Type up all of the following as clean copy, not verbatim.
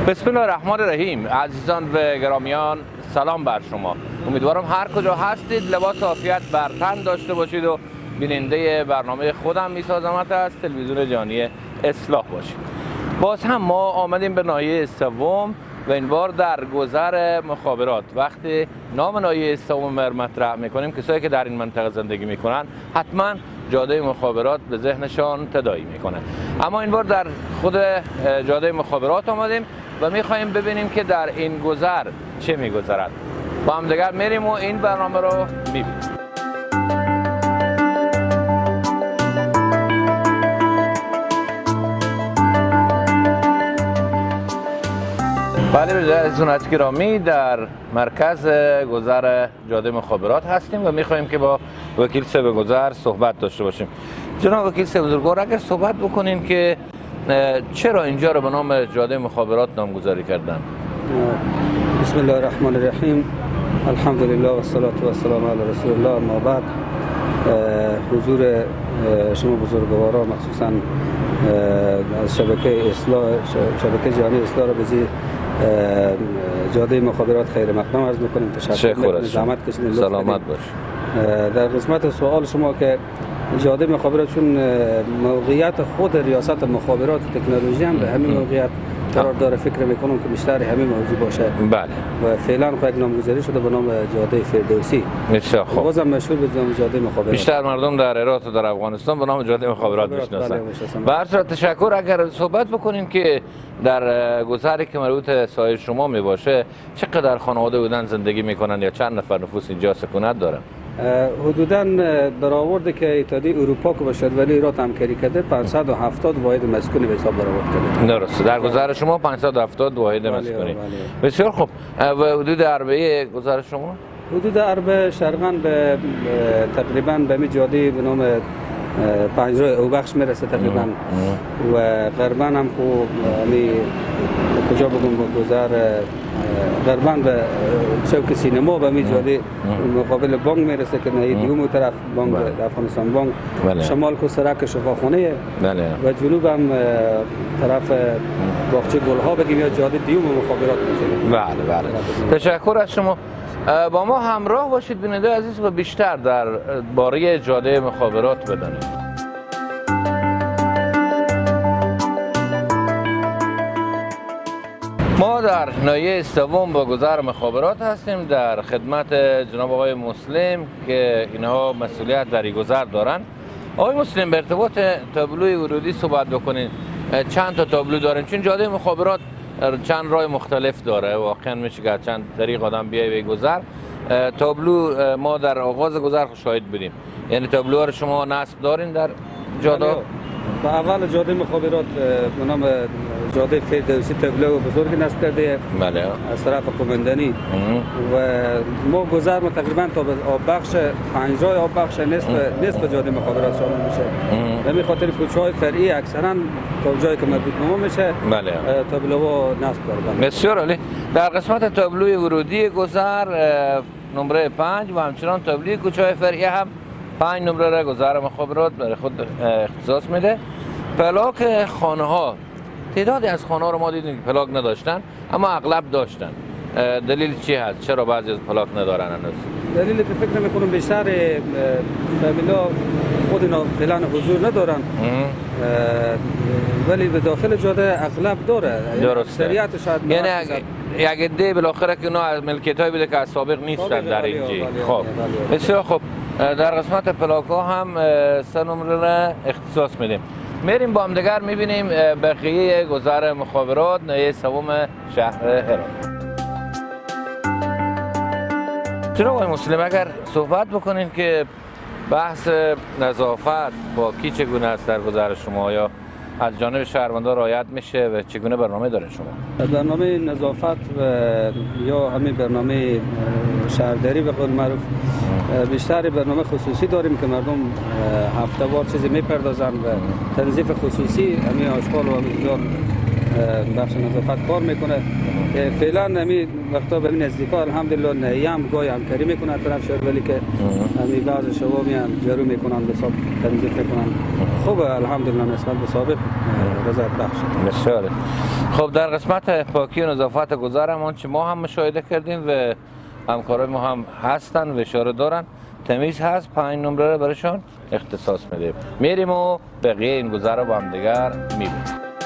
بسم الله الرحمن الرحیم. عزیزان و گرامیان، سلام بر شما. امیدوارم هر کجا هستید لباس عافیت بر تن داشته باشید و بیننده برنامه خودم میسازمت از تلویزیون جهانی اصلاح باشید. باز هم ما آمدیم به ناحیه سوم و این بار در گذر مخابرات. وقتی نام ناحیه سوم مطرح میکنیم، کسایی که در این منطقه زندگی میکنن حتما جاده مخابرات به ذهنشان تداعی میکنه. اما این بار در خود جاده مخابرات آمدیم و میخواهیم ببینیم که در این گذر چه میگذرد. با هم دیگر میریم و این برنامه رو میبینیم. بله، عزیزان گرامی، در مرکز گذر جاده مخابرات هستیم و میخواهیم که با وکیل صاحب گذر صحبت داشته باشیم. جناب وکیل صاحب بزرگوار، اگر صحبت بکنین که چرا اینجا رو به نام جاده مخابرات نامگذاری کردن؟ بسم الله الرحمن الرحیم. الحمدلله و الصلاة و السلام علی رسول الله. اما بعد، حضور شما بزرگوارا مخصوصا از شبکه جهانی اصلاح را بزی جاده مخابرات خیر مقدم عرض میکنیم. تشکر میکنیم، زحمت کشیدین، سلامت باش. در قسمت سوال شما که جاده مخابرات چون موقعیت خود ریاست مخابرات تکنولوژی هم به همین موقعیت قرار داره، فکر میکنم که بیشتر همین موضوع باشه. بله. و فعلا خود نامگذاری شده به نام جاده فردوسی. بسیار خوب. بازم مشهور به نام جاده مخابرات. بیشتر مردم در عراق و در افغانستان به نام جاده مخابرات میشناسن. به هر صورت تشکر. اگر صحبت بکنیم که در گذری که مربوط سایه شما می باشه، چقدر خانواده بودن زندگی میکنن یا چند نفر نفوس اینجا سکونت دارن؟ حدوداً برآورد که اتحادیه اروپا که با شوروی ایران همکاری کرده 570 واحد مسکونی به حساب برآورد کرده. درسته. در گذر شما 570 واحد مسکونی. بسیار خوب. و حدود عربه گذر شما؟ حدود عربه شرقاً به تقریباً به می جاده به نام پنجراه اوبخش میرسه تقریباً و غرباً هم خوب کجا بگم گذر غرباً به چوک سینما به می جاده مقابل بانک میرسه که نه دیوم طرف بانک افغانستان بانک. شمال کو سرک شفاخانه و جنوب هم طرف باغچه گلها بگیم یا جاده دیوم مخابرات میشه. بله بله. تشکر از شما. با ما همراه باشید بیننده عزیز و بیشتر در باره جاده مخابرات بدانید. ما در ناحیه سوم با گذر مخابرات هستیم، در خدمت جناب آقای مسلم که اینها مسئولیت در این گذر دارن. آقای مسلم، به ارتباط تابلوی ورودی صحبت بکنین. چند تا تابلو داریم؟ چون جاده مخابرات چند راه مختلف داره، واقعا میشه که چند طریق آدم بیای به گذر. تابلو ما در آغاز گذر شاهد بودیم، یعنی تابلوها رو شما نصب دارین در جاده؟ با اول جاده مخابرات به نام جاده فردوسی تابلو بزرگی نصب کرده. بله. از طرف قماندانی و ما گذر ما تقریبا تا به آب بخش پنجراه آب بخش نصف جاده مخابرات شامل میشه. به خاطر کوچه‌های فرعی اکثرا تا جایی که مربوط به ما میشه بله تابلوها نصب دارن. بسیار عالی. در قسمت تابلوی ورودی گذر نمره 5 و همچنان تابلوی کوچه‌های فرعی هم 5 نمره را گذر مخابرات برای خود اختصاص میده. پلاک خانه ها، تعدادی از خانه ها رو ما دیدیم که پلاک نداشتن اما اغلب داشتن. دلیل چی هست؟ چرا بعضی از پلاک ندارن هنوز؟ دلیلی که فکر میکنم بیشتر فامیلا خود اینا فعلا حضور ندارن، ولی به داخل جاده اغلب داره. درسته. اکثریت شاید یعنی یک عده بالاخره که اونا از ملکیت‌های بوده که از سابق نیستن در اینجا. خب بسیار خوب. در قسمت پلاک ها هم 3 نمره را اختصاص میدیم. میریم با هم دیگر میبینیم بقیه گذر مخابرات ناحیه سوم شهر هرات. جناب آقای مسلم، اگر صحبت بکنین که بحث نظافت پاکی چگونه است در گذر شما، یا از جانب شهروندان رعایت میشه و چگونه برنامه دارین شما؟ برنامه نظافت و یا همین برنامه شهرداری به قول معروف بیشتر برنامه خصوصی داریم که مردم هفته‌وار چیزی میپردازن و تنظیف خصوصی همین آشغال و همین بخش نظافت کار میکنه. فعلا همین وقتا به نزدیکا الحمدلله نهیم گاهی همکاری میکنه طرف شهرولی که همین بعض شباب میان جارو میکنن به حساب تنظیف میکنن. خوب الحمدلله نسبت به سابق رضایت بخش. بسیار. خب در قسمت پاکی و نظافت گذر هم آنچه ما هم مشاهده کردیم و همکارای ما هم هستن و اشاره دارن، تمیز هست. 5 نمره رو برایشان اختصاص میدیم. میریم و بقیه این گذر رو با هم دیگر میبینیم.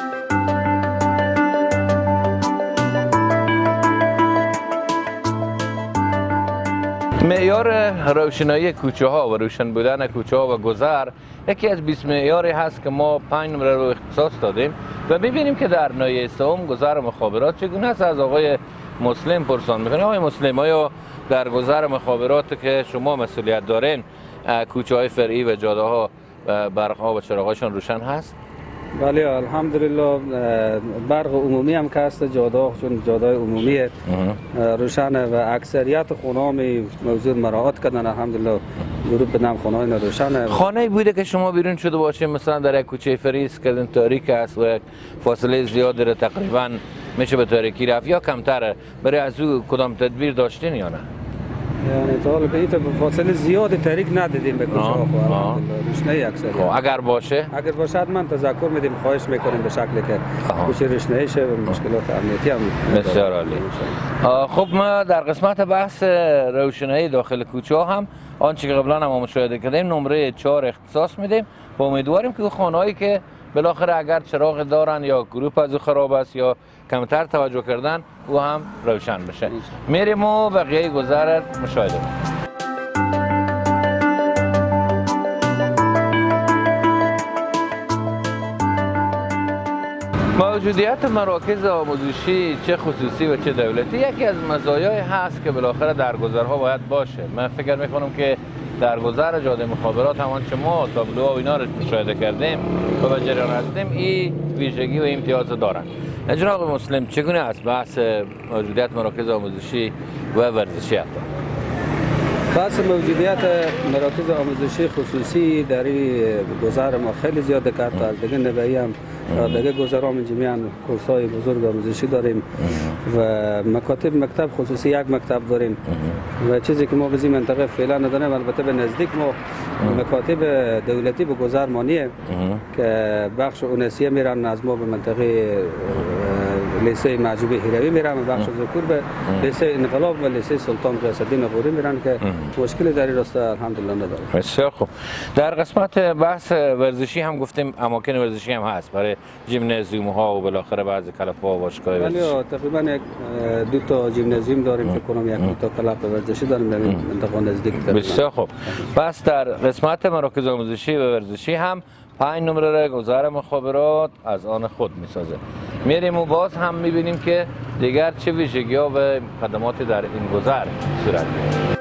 معیار روشنایی کوچه ها و روشن بودن کوچه ها و گذر یکی از 20 معیاری هست که ما 5 نمره رو اختصاص دادیم و میبینیم که در ناحیه سوم گذر مخابرات چگونه است. از آقای مسلم پرسان میکنه. آقای مسلم، آیا در گذر مخابرات که شما مسئولیت دارین کوچه های فرعی و جاده ها برق ها و چراغاشون روشن هست؟ بله الحمدلله. برق عمومی هم که هست، جاده ها چون جاده عمومی روشنه و اکثریت خونه ها موضوع مراعات کردن الحمدلله. گروه به نام خونه های روشنه. خانه بوده که شما بیرون شده باشین مثلا در یک کوچه فرعی است که تاریک است و یک فاصله زیاد داره، تقریبا میشه به تاریکی رفت یا کمتره، برای از او کدام تدبیر داشتین یا نه؟ یعنی تا حالا به این فاصله زیاد تاریک ندیدیم به کوچه ها. روشنایی اکثر. اگر باشه من تذکر میدیم، خواهش میکنیم به شکلی که کوچه روشنایی شه و مشکلات امنیتی هم. بسیار عالی. خب ما در قسمت بحث روشنایی داخل کوچه ها هم آنچه که قبلا هم مشاهده کردیم نمره 4 اختصاص میدیم و امیدواریم که خانه‌هایی که بالاخره اگر چراغ دارن یا گروپ از خراب است یا کمتر توجه کردن او هم روشن بشه. میریم و بقیه گذر مشاهده کنیم. موجودیت مراکز آموزشی چه خصوصی و چه دولتی یکی از مزایای هست که بالاخره در گذرها باید باشه. من فکر میکنم که در گذر جاده مخابرات همان که ما تابلوها و اینا رو مشاهده کردیم و به جریان هستیم این ویژگی و امتیاز دارن. جناب مسلم، چگونه است بحث موجودیت مراکز آموزشی و ورزشی حتی؟ بحث موجودیت مراکز آموزشی خصوصی در این گذر ما خیلی زیاده کرد. از دیگه نبایی هم دیگه گذرام جمعیاً کورس‌های بزرگ آموزشی داریم و مکتب خصوصی یک مکتب داریم و چیزی که ما به این منطقه فعلا نداریم. البته به نزدیک ما مکاتب دولتی به گذر مانیه که بخش اونسیه میرن از ما به منطقه لیسه معجوبه هیروی میرن و بخش ذکور به لیسه انقلاب و لیسه سلطان غیاث الدین غوری میرن که مشکلی در این راستا الحمدلله نداریم. بسیار خوب. در قسمت بحث ورزشی هم گفتیم اماکن ورزشی هم هست برای ژیمنازیوم ها و بالاخره بعضی کلب ها و باشگاه ورزشی. تقریبا یک 2 تا ژیمنازیوم داریم فکر کنم، یک 2 تا کلب ورزشی داریم در این منطقه نزدیک. بسیار خوب. پس در قسمت مراکز آموزشی و ورزشی هم 5 نمره گذر مخابرات از آن خود میسازه. میریم و باز هم میبینیم که دیگر چه ویژگی ها و خدماتی در این گذر صورت میگیره.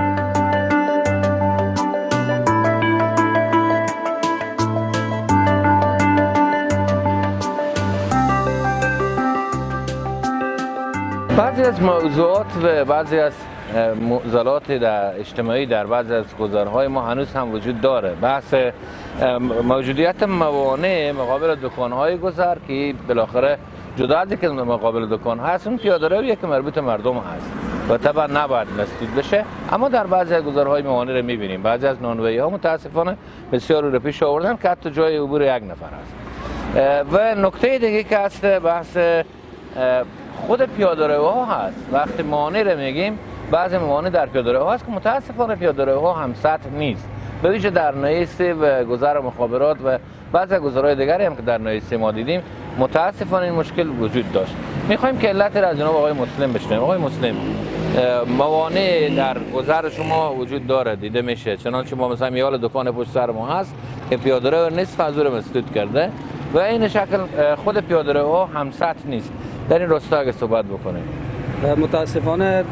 بعضی از موضوعات و بعضی از معضلات اجتماعی در بعضی از گذرهای ما هنوز هم وجود داره. بحث موجودیت موانع مقابل دکانهای گذر که بالاخره جدا از اینکه مقابل دکان هست، اون پیاده‌رویی که مربوط مردم هست و طبعا نباید مسدود بشه، اما در بعضی از گذرهای موانع رو می‌بینیم. بعضی از نانوایی ها متاسفانه بسیار رو پیش آوردن که حتی جای عبور یک نفر هست. و نکته دیگه که هست بحث خود پیاده‌روها هست. وقتی موانع رو میگیم بعضی موانع در پیاده‌روها هست که متاسفانه پیاده‌روها هم سطح نیست، به ویژه در ناحیه 3 و گذر مخابرات و بعضی از گذرهای دیگری هم که در ناحیه 3 ما دیدیم متاسفانه این مشکل وجود داشت. میخوایم که علت را از جناب آقای مسلم بشنویم. آقای مسلم، موانع در گذر شما وجود داره، دیده میشه، چنانچه ما مثلا یال دکان پشت سر ما هست که پیاده‌رو نصف از رو مسدود کرده و این شکل خود پیاده‌روها هم سطح نیست. در این راستا اگه صحبت بکنیم. متاسفانه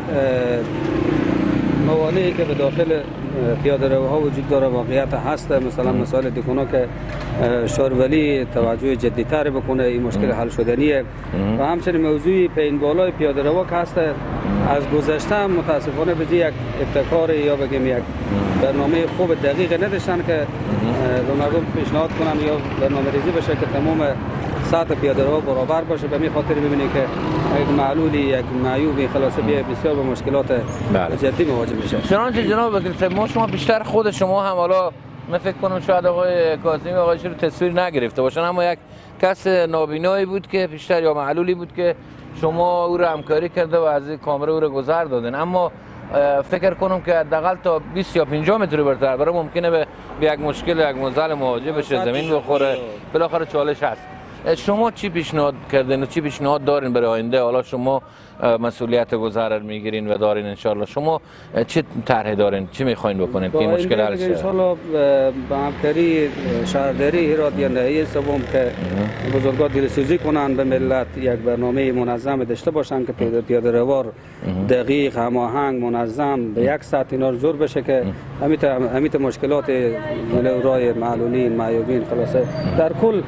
موانعی که به داخل پیاده‌روها وجود داره واقعیت هست. مثلا مثال دکونا که شارولی توجه جدی‌تر بکنه این مشکل حل شدنیه و همچنین موضوعی پین بالای پیاده‌رو که هست از گذشته هم متاسفانه به یک ابتکار یا بگیم یک برنامه خوب دقیق نداشتن که به مردم پیشنهاد کنن یا برنامه‌ریزی بشه که تمام سطح پیاده رو برابر باشه. به می خاطر ببینید که یک معلولی یک معیوبی خلاصه بسیار با مشکلات جدی مواجه میشه. چنانچه جناب وکیل ما شما بیشتر خود شما هم حالا من فکر کنم شاید آقای کاظمی آقایش رو تصویر نگرفته باشن، اما یک کس نابینایی بود که بیشتر یا معلولی بود که شما او رو همکاری کرده و از کامره او رو گذر دادن، اما فکر کنم که حداقل تا 20 یا 50 متر برتر برای ممکنه به یک مشکل یک معضل مواجه بشه، زمین بخوره، بالاخره چالش هست. شما چی پیشنهاد کردین و چی پیشنهاد دارین برای آینده؟ حالا شما مسئولیت گذر میگیرین و دارین انشالله، شما چه طرحی دارین؟ چی میخواین بکنین که این مشکل حل شه؟ انشالله با همکاری شهرداری هرات یا نهایی سوم که بزرگان دلسوزی کنن به ملت، یک برنامه منظم داشته باشن که پیاده روار دقیق، هماهنگ، منظم به یک سطح اینا جور بشه که همیت مشکلات رای معلولین، معیوبین خلاصه در کل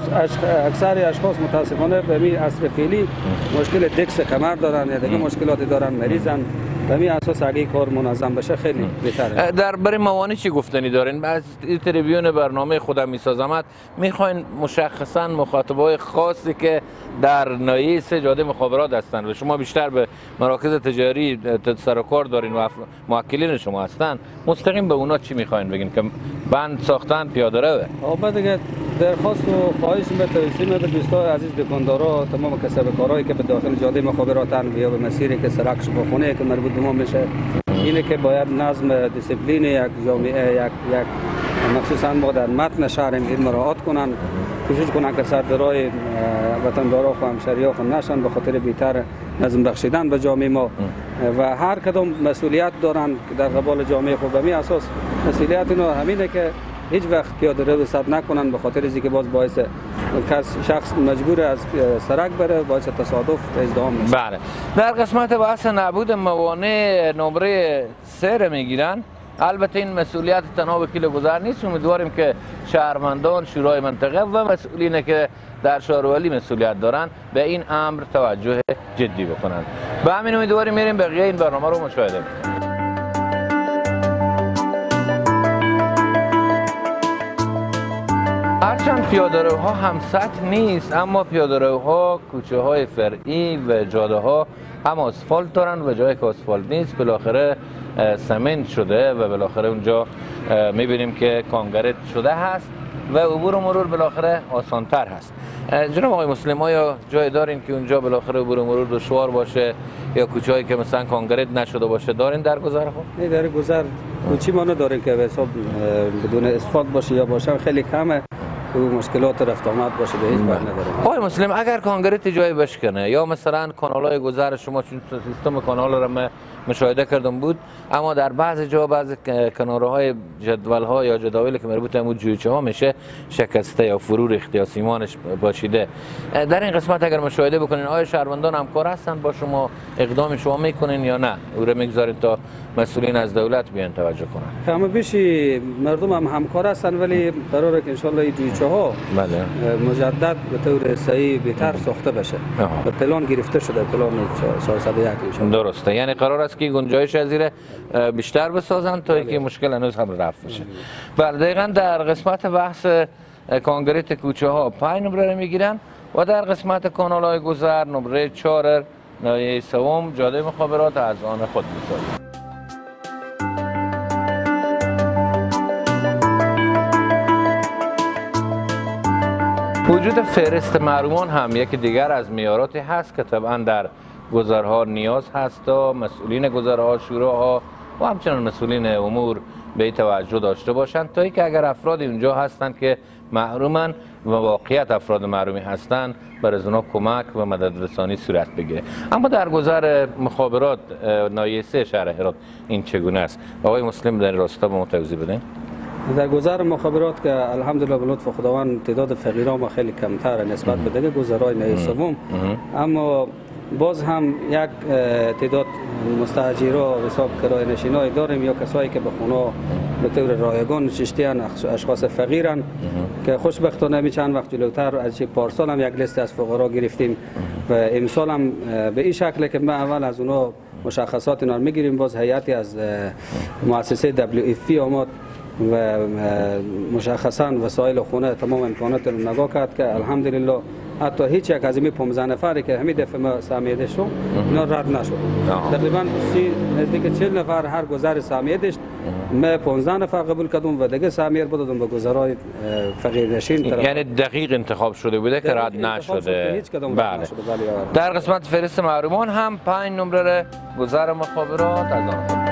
اکثر اشخاص متاسفانه به این عصر فعلی مشکل دکس کمر دارن یا دیگه مشکلاتی دارن، مریضن. به این اساس اگه کار منظم بشه خیلی بهتره. در برای موانع چی گفتنی دارین؟ از تریبیون برنامه خودم میسازمت میخواین مشخصا مخاطبای خاصی که در ناحیه سه جاده مخابرات هستن و شما بیشتر به مراکز تجاری سر و کار دارین و موکلین شما هستن، مستقیم به اونا چی میخواین بگین که بند ساختن پیاده روه؟ دیگه درخواست و خواهش به توصیه به دوستان عزیز دکاندارا، تمام کسب کارهایی که به داخل جاده مخابراتن یا به مسیری که سرک شفاخانه که مربوط به ما میشه، اینه که باید نظم دیسیپلین یک جامعه یک مخصوصا ما در متن شهر این مراعات کنن، کوشش کنن که سردرای وطندارا و همشهری‌ها خود نشن به خاطر بهتر نظم بخشیدن به جامعه ما و هر کدام مسئولیت دارن در قبال جامعه خود. به می اساس مسئولیت اینا همینه که هیچ وقت پیاده رو صد نکنن به خاطر اینکه باز باعث شخص مجبور از سرک بره، باعث تصادف ازدحام میشه. بله. در قسمت بحث نبود موانع نمره 3 میگیرن. البته این مسئولیت تنها وکیل گذر نیست، امیدواریم که شهروندان، شورای منطقه و مسئولین که در شهرولی مسئولیت دارن به این امر توجه جدی بکنن. به همین امیدواریم میریم بقیه این برنامه رو مشاهده کنیم. هرچند پیاده‌روها هم سطح نیست، اما پیاده‌روها کوچه های فرعی و جاده ها هم آسفالت دارن و جایی که آسفالت نیست بالاخره سمنت شده و بالاخره اونجا میبینیم که کانکریت شده هست و عبور و مرور بالاخره آسانتر هست. جناب آقای مسلم، آیا جای دارین که اونجا بالاخره عبور و مرور دشوار باشه یا کوچه‌ای که مثلا کانکریت نشده باشه دارین در گذر خود؟ نه، در گذر کوچی ما نداریم که به حساب بدون اسفالت باشه یا باشه خیلی کمه، و مشکلات رفت آمد باشه به هیچ وجه نداره. آقای مسلم، اگر کانکریت جای بشکنه یا مثلا کانال‌های گذر شما، چون سیستم کانال رو من مشاهده کردم بود، اما در بعض جا بعض کناره‌های جدول‌ها یا جداولی که مربوط به جویچه‌ها میشه شکسته یا فرو ریخته یا سیمانش باشیده. در این قسمت اگر مشاهده بکنین آیا شهروندان همکار هستن با شما، اقدام شما میکنین یا نه او رو میگذارین تا مسئولین از دولت بیان توجه کنن؟ کم بیشی مردم هم همکار هستن، ولی قراره که ان شاء الله این جویچه‌ها مجدد به طور صحیح بهتر ساخته بشه. به پلان گرفته شده، پلان 401 ان شاء الله. درسته، یعنی قرار است که گنجایش از زیر بیشتر بسازن تا اینکه مشکل هنوز هم رفع بشه. بله، دقیقاً در قسمت بحث کانکریت کوچه ها 5 نمره میگیرن و در قسمت کانال های گذر نمره 4 ناحیه سوم جاده مخابرات از آن خود میسازن. وجود فهرست محرومان هم یکی دیگر از معیاراتی هست که طبعا در گذرها نیاز هست تا مسئولین گذرها، شوراها و همچنان مسئولین امور به این توجه داشته باشند تا اینکه اگر افرادی اونجا هستند که محرومن و واقعیت افراد محرومی هستند بر از اونا کمک و مدد رسانی صورت بگیره. اما در گذر مخابرات ناحیه 3 شهر هرات این چگونه است؟ آقای مسلم در راستا به ما توضیح بدین. در گذر مخابرات که الحمدلله به لطف خداوند تعداد فقیران ما خیلی کمتر نسبت به دیگه گذرهای ناحیه سوم، اما باز هم یک تعداد مستاجرها و حساب کرایه نشینای داریم یا کسایی که به خونه به طور رایگان نشسته‌اند، اشخاص فقیرن که خوشبختانه می چند وقت جلوتر از پارسال هم یک لیست از فقرا گرفتیم و امسال هم به این شکل که ما اول از اونا مشخصات اینا میگیریم، باز هیئتی از مؤسسه WFP آمد و مشخصا وسایل خونه تمام امکانات رو نگاه کرد که الحمدلله حتی هیچ یک از این 15 نفری که همین دفعه ما سهمیه شد اینا رد نشد. تقریبا نزدیک 40 نفر هر گذر سهمیه داشت. ما 15 نفر قبول کردم و دیگه سهمیه رو دادم به گذرای فقیرنشین. یعنی دقیق انتخاب شده بوده که رد نشده. بله. در قسمت فهرست محرومان هم 5 نمره گذر مخابرات از آن.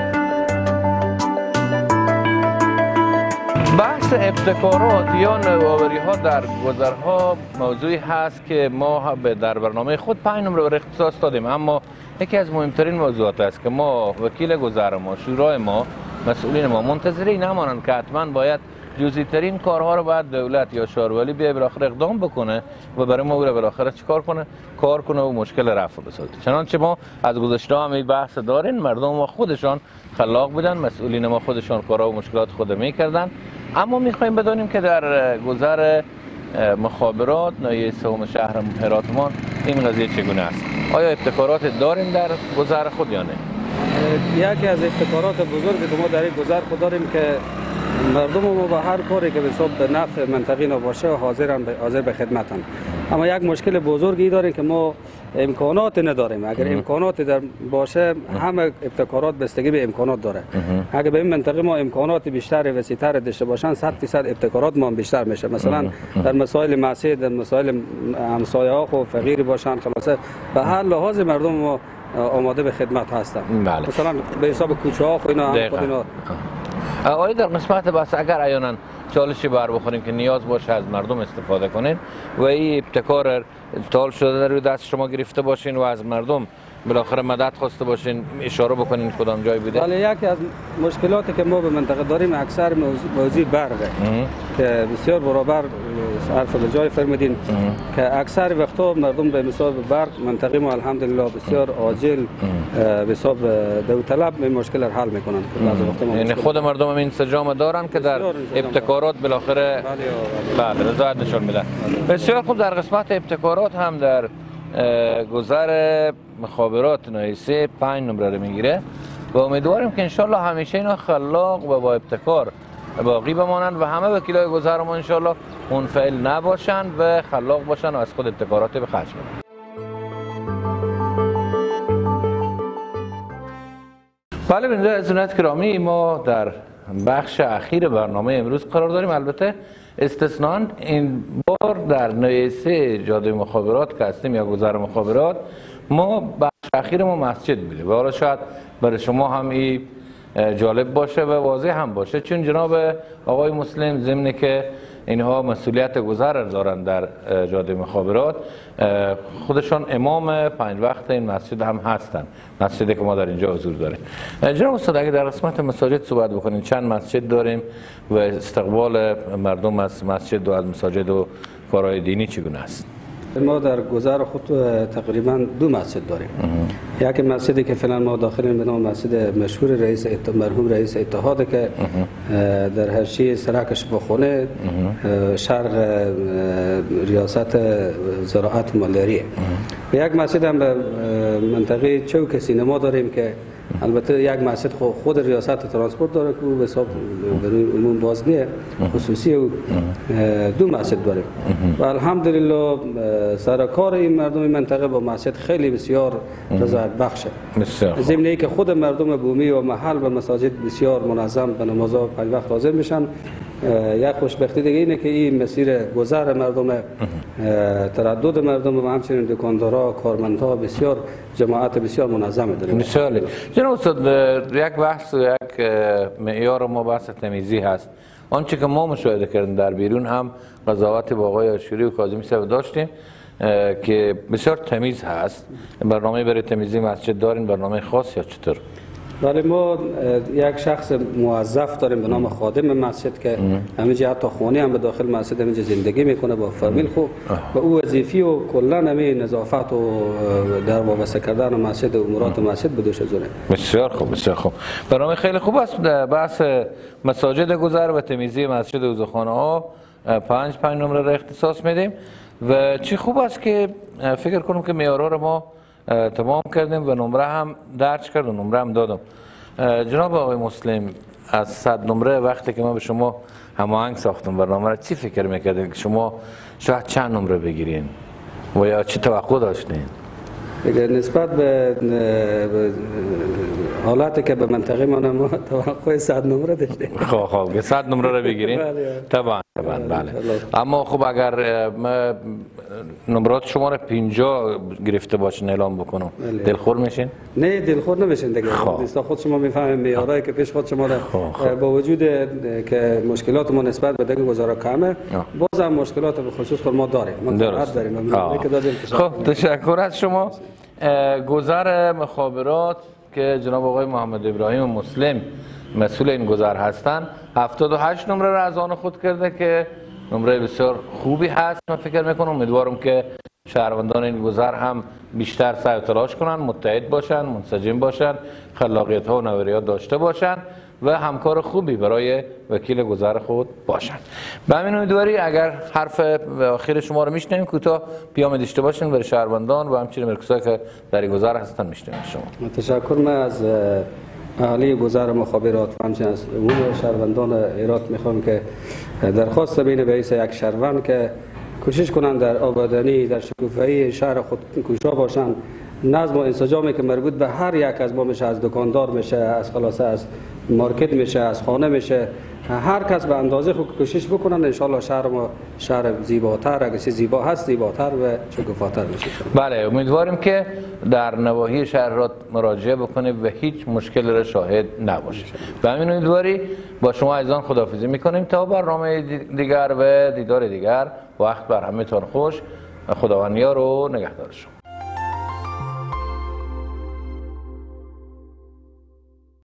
بحث ابتکارات یا نوآوری ها در گذرها موضوعی هست که ما در برنامه خود 5 نمره اختصاص دادیم، اما یکی از مهمترین موضوعات است که ما وکیل گذر ما، شورای ما، مسئولین ما منتظری نمانند که حتما باید جزئی ترین کارها رو باید دولت یا شارولی بیا بالاخره اقدام بکنه و برای ما بالاخره چیکار کنه؟ کار کنه و مشکل رفع بسازه. چنانچه ما از گذشته هم این بحث دارین، مردم ما خودشان خلاق بودن، مسئولین ما خودشان کارها و مشکلات خود میکردن، اما میخوایم بدانیم که در گذر مخابرات ناحیه سوم شهر هراتمان این قضیه چگونه است؟ آیا ابتکارات داریم در گذر خود یا نه؟ یکی از ابتکارات بزرگی که ما در این گذر خود داریم که مردم ما با هر کاری که به نفع منطقه باشه حاضر به خدمتن، اما یک مشکل بزرگی داریم که ما امکانات نداریم. اگر امکانات در باشه همه ابتکارات بستگی به امکانات داره. اگر به این منطقه ما امکانات بیشتر و وسیع‌تر داشته باشن 100% ابتکارات ما بیشتر میشه. مثلا در مسائل معیشت، در مسائل همسایه ها و فقیر باشن، خلاصه به هر لحاظ مردم ما آماده به خدمت هستن. بله. مثلا به حساب کوچه ها و اینا آیا در قسمت بس اگر عیانا چالشی بر بخوریم که نیاز باشه از مردم استفاده کنین و این ابتکار تال شده در روی دست شما گرفته باشین و از مردم بالاخره مدد خواسته باشین، اشاره بکنین کدام جای بوده؟ ولی یکی از مشکلاتی که ما به منطقه داریم اکثر موضوع برقه که بسیار برابر حرف به جای فرمودین که اکثر وقتا مردم به مثال برق منطقه ما الحمدلله بسیار عاجل به حساب داوطلب این مشکل را حل میکنن. یعنی خود مردم هم انسجام دارن که در ابتکارات بالاخره بله رضایت نشون میدن. بسیار خوب. در قسمت ابتکارات هم در گذر مخابرات ناحیه 5 نمره رو میگیره و امیدواریم که انشالله همیشه اینا خلاق و با ابتکار باقی بمانند و همه وکیلای گذر ما انشالله منفعل نباشند و خلاق باشند و از خود ابتکارات به خرج بدن. بله بیننده عزیزان گرامی، ما در بخش اخیر برنامه امروز قرار داریم. البته استثناً این بار در ناحیه جاده مخابرات که هستیم یا گذر مخابرات ما بخش اخیر ما مسجد بوده و حالا شاید برای شما هم این جالب باشه و واضح هم باشه، چون جناب آقای مسلم ضمن که اینها مسئولیت گذر دارن در جاده مخابرات خودشان امام 5 وقت این مسجد هم هستن، مسجدی که ما در اینجا حضور داریم. جناب استاد اگه در قسمت مساجد صحبت بکنیم، چند مسجد داریم و استقبال مردم از مسجد و از مساجد و کارهای دینی چگونه است؟ ما در گذر خود تقریبا 2 مسجد داریم. یک مسجدی که فعلا ما داخلیم به نام مسجد مشهور مرحوم رئیس اتحاد که در حاشیه سرک شفاخانه شرق ریاست زراعت مالداری. یک مسجد هم به منطقه چوک سینما داریم که البته یک مسجد خود ریاست ترانسپورت داره که به حساب عموم بازنیه خصوصی و 2 مسجد داریم و الحمدلله سرکار این مردم منطقه با مسجد خیلی بسیار رضایت بخشه. ضمن اینکه خود مردم بومی و محل و مساجد بسیار منظم به نمازها 5 وقت حاضر میشن. یک خوشبختی دیگه اینه که این مسیر گذر مردم، تردد مردم و همچنین دکاندارا، کارمندها بسیار جماعت بسیار منظم داریم. بسیار جناب استاد، یک بحث و یک معیار ما بحث تمیزی هست. آنچه که ما مشاهده کردیم در بیرون هم قضاوت با آقای آشوری و کاظمی صاحب داشتیم که بسیار تمیز هست. برنامه برای تمیزی مسجد دارین، برنامه خاص یا چطور؟ بله، ما یک شخص موظف داریم به نام خادم مسجد که همینجا حتی خانه هم به داخل مسجد همینجا زندگی میکنه با فامیل خوب و او وظیفی و کلا همین نظافت و در وابسته کردن مسجد و امورات مسجد به دوش زونه. بسیار خوب، بسیار خوب. برنامه خیلی خوب است. بحث مساجد گذر و تمیزی مسجد و وضوخانه ها 5 نمره را اختصاص میدیم و چی خوب است که فکر کنم که معیارها رو ما تمام کردیم و نمره هم درج کردم، نمره هم دادم. جناب آقای مسلم، از 100 نمره وقتی که ما به شما هماهنگ ساختم برنامه را چی فکر میکردین که شما شاید چند نمره بگیرین؟ و یا چی توقع داشتین؟ نسبت به حالاتی که به منطقه ما توقع 100 نمره داشتیم. خب 100 نمره رو بگیرین؟ طبعا بله. اما خب اگر نمرات شما رو 50 گرفته باشین اعلام بکنم دلخور میشین؟ نه دلخور نمیشین دیگه. نیستا خود شما میفهمید معیارایی که پیش خود شما با وجود که مشکلات ما نسبت به دیگه گزارا کمه باز هم مشکلات به خصوص خود ما داریم. درست. خب تشکر از شما. گذر مخابرات که جناب آقای محمد ابراهیم مسلم مسئول این گذر هستند 78 نمره را از آن خود کرده که نمره بسیار خوبی هست. من فکر میکنم امیدوارم که شهروندان این گذر هم بیشتر سعی و تلاش کنن، متحد باشن، منسجم باشن، خلاقیت ها و نوریات داشته باشن و همکار خوبی برای وکیل گذر خود باشن. به همین امیدواری اگر حرف آخر شما رو میشنویم کوتاه پیام داشته باشین برای شهروندان و همچنین مرکزایی که در این گذر هستن میشنویم شما. تشکر. من از اهالی گذر مخابرات و همچنین از عموم شهروندان ایرات میخوام که درخواست بین به حیث یک شهروند که کوشش کنند در آبادانی در شکوفایی شهر خود کوشا باشند. نظم و انسجامی که مربوط به هر یک از ما میشه، از دکاندار میشه، از خلاصه از مارکت میشه، از خانه میشه، هر کس به اندازه خود کوشش بکنن ان شاء الله شهر ما شهر زیباتر، اگه چه زیبا هست زیباتر و شکوفاتر میشه. بله امیدواریم که در نواحی شهر مراجعه بکنید و هیچ مشکل را شاهد نباشید. به همین امیدواری با شما عزیزان خداحافظی میکنیم تا برنامه دیگر و دیدار دیگر. وقت بر همه‌تان خوش. خداوند یار و نگهدار شما.